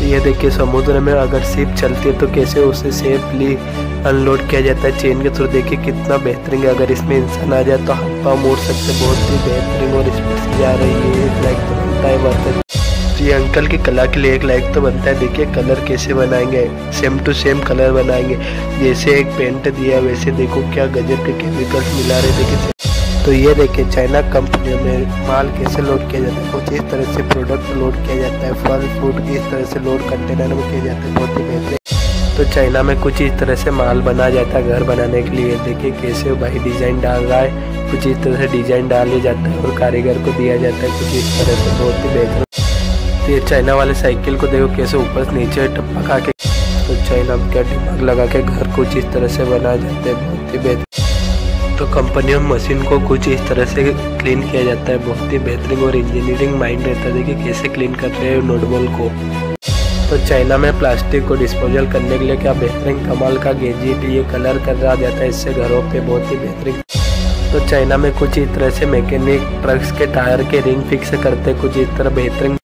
ये देखिए समुद्र में अगर शिप चलती है तो कैसे उसे सेफली अनलोड किया जाता है चेन के थ्रू। देखिए कितना बेहतरीन है, अगर इसमें इंसान आ जाए तो हाथ पाँव मोड़ सकते, बहुत ही बेहतरीन और स्पीड से जा रही है। एक लाइक तो बनता है बात। ये अंकल की कला के लिए एक लाइक तो बनता है। देखिए कलर कैसे बनाएंगे, सेम टू सेम कलर बनाएंगे, जैसे एक पेंट दिया वैसे देखो क्या गजब के केमिकल्स मिला रहे। देखिए तो ये देखिए चाइना कंपनियों में माल कैसे लोड किया जाता है, कुछ इस तरह से प्रोडक्ट लोड किया जाता है, फल फ्रूट इस तरह से लोड कंटेनर में किया जाता है, बहुत ही बेहतरीन। तो चाइना में कुछ इस तरह से माल बना जाता है घर बनाने के लिए। देखिए कैसे भाई डिजाइन डाल रहा है, कुछ इस तरह से डिजाइन डाल दिया जाता है और कारीगर को दिया जाता है कुछ इस तरह से, बहुत ही बेहतरीन। ये चाइना वाले साइकिल को देखो कैसे ऊपर से नीचे टप्पा खा के, तो चाइना में क्या दिमाग लगा के घर कुछ इस तरह से बना जाते हैं, बहुत ही बेहतरीन। तो कंपनियों में मशीन को कुछ इस तरह से क्लीन किया जाता है, बहुत ही बेहतरीन और इंजीनियरिंग माइंड रहता है। देखिए कैसे क्लीन कर रहे हैं नोटबॉल को। तो चाइना में प्लास्टिक को डिस्पोजल करने के लिए क्या बेहतरीन कमाल का गैजेट ये कलर कर रहा जाता है इससे घरों पे, बहुत ही बेहतरीन। तो चाइना में कुछ इस तरह से मैकेनिक ट्रक्स के टायर के रिंग फिक्स करते कुछ इस तरह बेहतरीन।